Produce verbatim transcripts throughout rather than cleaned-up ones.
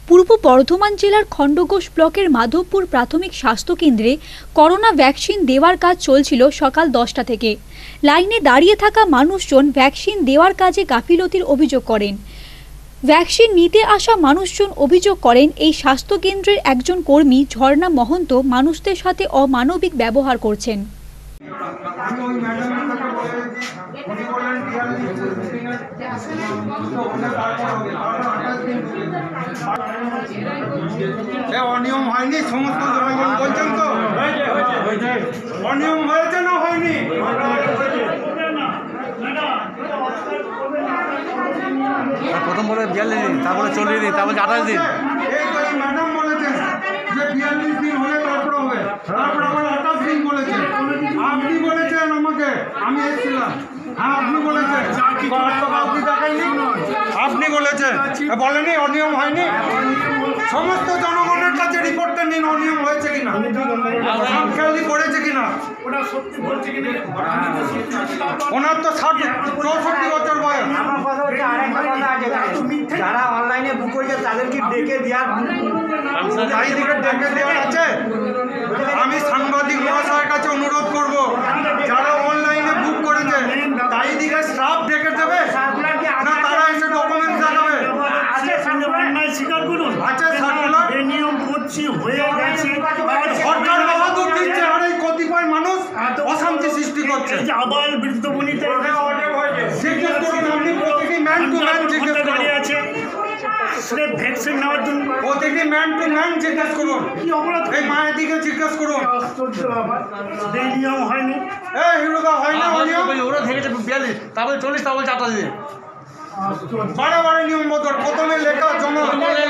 পূর্ব বর্ধমান জেলার খণ্ডঘোষ ব্লকের মাধবপুর প্রাথমিক স্বাস্থ্য কেন্দ্রে করোনা ভ্যাকসিন দেওয়ার কাজ চলছিল সকাল দশটা থেকে। লাইনে দাঁড়িয়ে থাকা মানুষজন ভ্যাকসিন দেওয়ার কাজে গাফিলতির অভিযোগ করেন। ভ্যাকসিন নিতে আসা মানুষজন অভিযোগ করেন এই স্বাস্থ্য কেন্দ্রের একজন কর্মী ঝর্ণা মহন্ত মানুষদের সাথে অমানবিক ব্যবহার করছেন। অনিয়ম হয়নি, সমস্ত জনগণ বলছেন তো অনিয়ম হয়েছে না হয়নি? প্রথম বলে বিয়াল্লিশ দিন, তারপরে চল্লিশ দিন, তারপরে আঠাশ দিন। এই তো এই ম্যাডাম বলেছেন যে বিয়াল্লিশ দিন হলে তারপরে হবে, তারপরে আবার আঠাশ দিন বলেছেন। আপনি বলেছেন আমাকে, আমি এসেছিলাম। হ্যাঁ আপনি বলেছেন, আপনি বলেছেন, বলেনি অনিয়ম হয়নি। সমস্ত জনগণের কাছে রিপোর্টটা নিন, অনিয়ম হয়েছে কিনা, খেয়ালি করেছে কিনা। ওনার তো ষাট চৌষট্টি বছর বয়স। যারা অনলাইনে বুক করেছে তাদেরকে ডেকে দেওয়ার চারিদিকে ডেকে দেওয়ার আছে। আমি সাংবাদিক মহাশয়ের কাছে অনুরোধ করব, যারা অনলাইনে বুক করেছে চারিদিকে স্টাফ ডেকে দেবে না, তারা এসে ডকুমেন্ট দেখাবে। স্বীকার করুন, আছে সার্কুলার, নিয়ম করছি হয়ে গেছে। সরকার বাহাদুর দিচ্ছে আর এই কতিপয় মানুষ অশান্তি সৃষ্টি করছে। আবার বৃদ্ধবনিতে জিজ্ঞেস করুন, আপনি প্রতিটি ম্যান টু ম্যান জিজ্ঞেস করুন, আছে ভ্যাকসিন নেওয়ার জন্য প্রতিটি ম্যান টু ম্যান জিজ্ঞেস করুন, কি অপরাধ, এই মায়ের দিকে জিজ্ঞেস করুন। এই নিয়ম হয়নি, এই হিরোদা হয় না অনিয়ম? ওরা থেকেছে বিয়াল্লিশ, তারপরে চল্লিশ, তারপরে আঠাশ দিন। বারে বারে নিয়ম বদল, প্রথমে লেখা জমা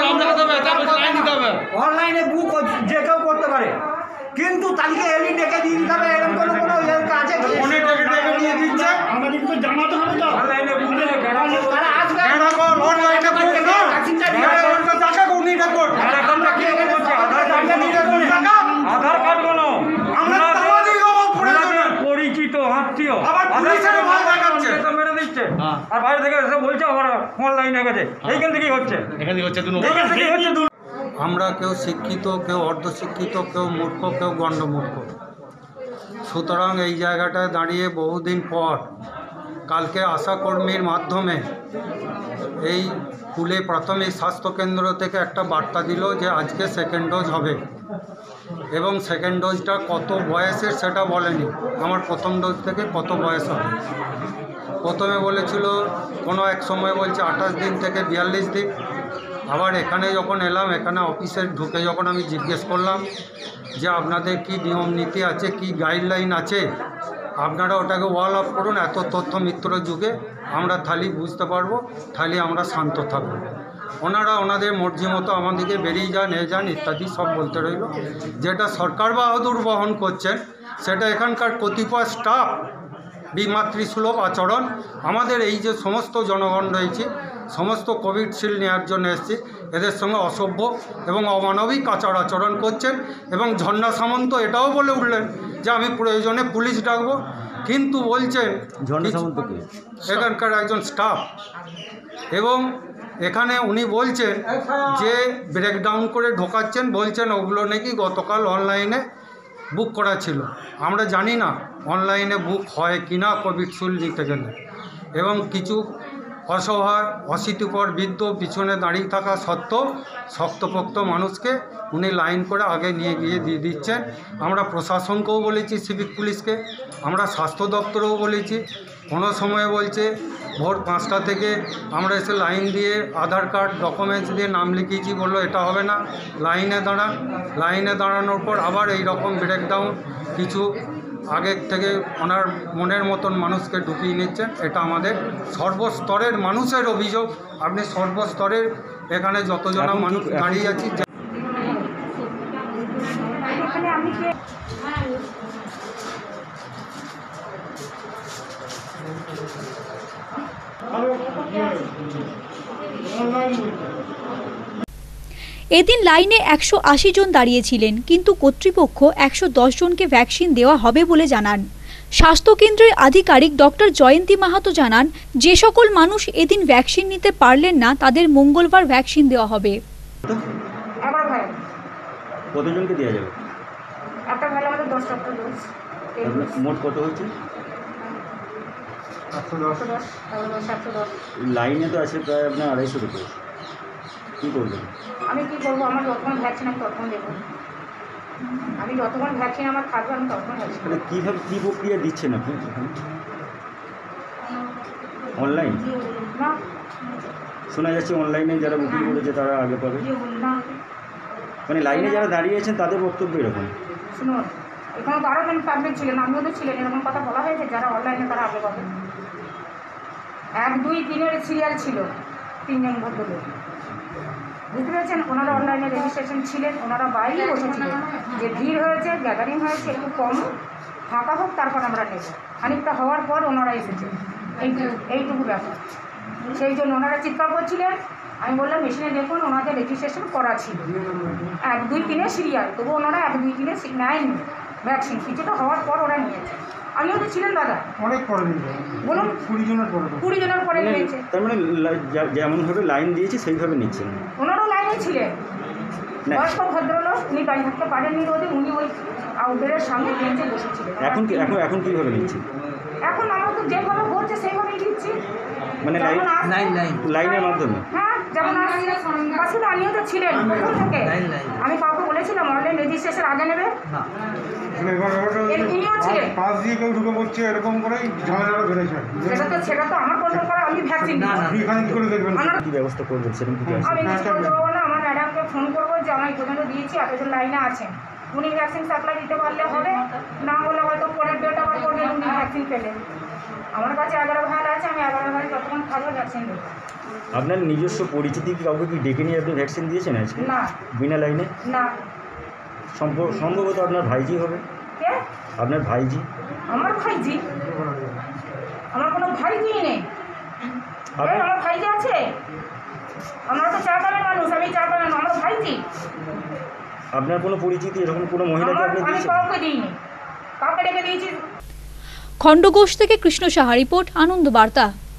অনলাইনে বুক যে কেউ করতে পারে, কিন্তু তাদেরকে এলি ডেকে দিয়ে দিতে হবে। এরকম কোনো কোনো আছে ফোনে ডেকে ডেকে দিয়ে দিচ্ছে। আমাদের কিন্তু জানাতে হবে তো অনলাইনে বুক তারা আসবে। অনলাইনে বুক না, রেকর্ডটা দেখা উনি রেকর্ড রেকর্ডটা কি হচ্ছে? আধার কার্ড উনি রেকর্ড দেখা, আধার কার্ড কোনো আমরা তামাদি হবো প্রয়োজনে। পরিচিত আত্মীয় আবার পুলিশের ভয় দেখাচ্ছে, তো মেরে দিচ্ছে। আর বাইরে থেকে এসে বলছে আমরা অনলাইনে গেছে। এইখান থেকেই হচ্ছে, এখানে হচ্ছে এইখান থেকেই হচ্ছে। আমরা কেউ শিক্ষিত, কেউ অর্ধশিক্ষিত, কেউ মূর্খ, কেউ গণ্ডমূর্খ। সুতরাং এই জায়গাটায় দাঁড়িয়ে বহুদিন পর কালকে আশাকর্মীর মাধ্যমে এই কুলে প্রাথমিক স্বাস্থ্যকেন্দ্র থেকে একটা বার্তা দিল যে আজকে সেকেন্ড ডোজ হবে, এবং সেকেন্ড ডোজটা কত বয়সের সেটা বলেনি। আমার প্রথম ডোজ থেকে কত বয়স হবে। প্রথমে বলেছিল কোনো এক সময় বলছে আঠাশ দিন থেকে বিয়াল্লিশ দিন। আবার এখানে যখন এলাম, এখানে অফিসে ঢুকে যখন আমি জিজ্ঞেস করলাম যে আপনাদের কি নিয়ম নীতি আছে, কি গাইডলাইন আছে, আপনারা ওটাকে ওয়াল অফ করুন, এত তথ্য মিত্র যুগে আমরা থালি বুঝতে পারবো, থালি আমরা শান্ত থাকবো। ওনারা ওনাদের মর্জি মতো আমাদেরকে বেরিয়ে যান, এ যান ইত্যাদি সব বলতে রইল। যেটা সরকার বাহাদুর বহন করছেন সেটা এখানকার কতিপয় স্টাফ বিমাতৃসুলভ আচরণ। আমাদের এই যে সমস্ত জনগণ রয়েছে, সমস্ত কোভিডশিল্ড নেওয়ার জন্য এসেছি, এদের সঙ্গে অসভ্য এবং অমানবিক আচার আচরণ করছেন। এবং ঝর্ণা সামন্ত এটাও বলে উঠলেন যে আমি প্রয়োজনে পুলিশ ডাকবো, কিন্তু বলছেন এখানকার একজন স্টাফ। এবং এখানে উনি বলছেন যে ব্রেকডাউন করে ঢোকাচ্ছেন, বলছেন ওগুলো নাকি গতকাল অনলাইনে বুক করা ছিল। আমরা জানি না অনলাইনে বুক হয় কি না কোভিডশিল্ড নিতে গেলে। এবং কিছু অসহায় অশীতিপর বৃদ্ধ পিছনে দাঁড়িয়ে থাকা সত্ত্বেও শক্তপোক্ত মানুষকে উনি লাইন করে আগে নিয়ে গিয়ে দিয়ে দিচ্ছেন। আমরা প্রশাসনকেও বলেছি, সিভিক পুলিশকে, আমরা স্বাস্থ্য দপ্তরেও বলেছি। কোনো সময়ে বলছে ভোর পাঁচটা থেকে আমরা এসে লাইন দিয়ে আধার কার্ড ডকুমেন্টস দিয়ে নাম লিখিয়েছি, বললো এটা হবে না, লাইনে দাঁড়ান। লাইনে দাঁড়ানোর পর আবার এই রকম ব্রেকডাউন, কিছু আগের থেকে ওনার মনের মতন মানুষকে ঢুকিয়ে নিচ্ছেন। এটা আমাদের সর্বস্তরের মানুষের অভিযোগ। আপনি সর্বস্তরের এখানে যতজন মানুষ দাঁড়িয়ে আছি, এদিন লাইনে একশো আশি জন দাঁড়িয়েছিলেন, কিন্তু কর্তৃপক্ষ একশো দশ জনকে ভ্যাকসিন দেওয়া হবে বলে জানান। স্বাস্থ্যকেন্দ্রের আধিকারিক ডক্টর জয়ন্তী মাহাতো জানান, যে সকল মানুষ এদিন ভ্যাকসিন নিতে পারলেন না তাদের মঙ্গলবার ভ্যাকসিন দেওয়া হবে। তো এগারো ভাই, কতজনকে দেওয়া যাবে? একটা ভাই আমাদের দশটা একটা ডোজ, তারপরে মোট কত হচ্ছে? একশো দশ একশো দশ, এগারো দশ, একশো দশ। লাইনে তো আছে প্রায় আপনার আড়াইশো রুপি, কী করবেন? আমি কি করবো, আমার যতক্ষণ ভ্যাকসিন আমি ততক্ষণ দেবো। আমি যতক্ষণ ভ্যাকসিন আমার থাকবে আমি ততক্ষণ ভ্যাকসিন তাহলে কীভাবে কী প্রক্রিয়া দিচ্ছেন আপনি এখানে? অনলাইন না শোনা যাচ্ছে অনলাইনে যারা বুকিং করেছে তারা আগে পাবে, না মানে লাইনে যারা দাঁড়িয়ে আছেন তাদের বক্তব্য এরকম। শুনুন, এখানে তো আরও জন পাবলিক ছিলেন, আমিও তো ছিলেন, এরকম কথা বলা হয়েছে যারা অনলাইনে তারা আগে পাবে। এক দুই তিনের সিরিয়াল ছিল তিনজন ভদ্রলোক, বুঝতে পেরেছেন? ওনারা অনলাইনে রেজিস্ট্রেশন ছিলেন, ওনারা বাইরে বসেছিলেন। যে ভিড় হয়েছে, গ্যাদারিং হয়েছে, একটু কম ফাঁকা হোক তারপর আমরা নেব। খানিকটা হওয়ার পর ওনারা এসেছেন, এইটুকু এইটুকু ব্যাপার। সেই জন্য ওনারা চিৎকার করছিলেন। আমি বললাম মেশিনে দেখুন ওনাদের রেজিস্ট্রেশন করা ছিল এক দুই তিনের সিরিয়াল, তবু ওনারা এক দুই তিনের নেয়নি ভ্যাকসিন, কিছুটা হওয়ার পর ওরা নিয়েছে। আমিও তো ছিলেন দাদা, অনেক পরে দিল, বলুন কুড়ি জনের পরে দিল। কুড়ি জনের পরে মানে নিয়েছে। তার মানে লা- যা- যেমনভাবে লাইন দিয়েছে সেইভাবে নিচ্ছেন ওনারও লাইনে ছিলেন, না? বয়স্ক ভদ্রলোক, উনি বাড়ি থাকতে পারেননি রোদে, উনি ওই আউটডোরের সামনে বেঞ্চে বসেছিলেন। এখন কি এখন এখন কীভাবে নিচ্ছেন? এখন আমরা তো যেভাবে হচ্ছে সেইভাবেই দিচ্ছি। মানে লাইন যেমন আসছে- লাইনের মাধ্যমে? হ্যাঁ, যেমন আসছে, আসলে আমিও তো ছিলেন প্রথম থেকে। আমি কাউকে বলেছিলাম অনলাইন রেজিস্ট্রেশন আগে নেবে, মানে এবার ব্যাপারটা হচ্ছে ইনিও ছিলেন। পাশ দিয়ে কেউ ঢুকে পড়ছে, এরকম করেই ঝামেলাটা বেড়েছে। সেটা তো সেটা তো আমার কন্ট্রোল করা, আমি ভ্যাকসিন দিচ্ছি। আপনি এখানে কি করে দেখবেন? আমরা- কী ব্যবস্থা করবেন সেরকম কিছু আছে? আমি কিছু করতে পারবো না, আমার ম্যাডামকে ফোন করবো যে আমি পর্যন্ত দিয়েছি, এতজন লাইনে আছেন, উনি ভ্যাকসিন সাপ্লাই দিতে পারলে হবে, না হলে হয়তো পরের ডেট আবার করবেন উনি ভ্যাকসিন পেলেন। আমার কাছে এগারো ভাই আছে, আমি এগারো ভাই যতক্ষণ থাকবে ভ্যাকসিন দেবো। আপনার নিজস্ব পরিচিতি কি কাউকে কি ডেকে নিয়ে আপনি ভ্যাকসিন দিয়েছেন আজকে না বিনা লাইনে? না সম্ভব- সম্ভবত আপনার ভাইজি হবে, কে? আপনার ভাইজি। আমার ভাইজি? আমার কোনো ভাইজি নেই। আপনি এই, আমার ভাইজি আছে? আমরা তো চা বাগানের মানুষ, আমি চা বাগান, আমার ভাইজি? আপনার কোনো পরিচিতি এরকম কোনো মহিলাকে আমার আপনি আমি দিয়েছেন? কাউকে দিইনি, কাউকে ডেকে দিয়েছি। খণ্ডঘোষ থেকে কৃষ্ণ সাহা রিপোর্ট, আনন্দ বার্তা।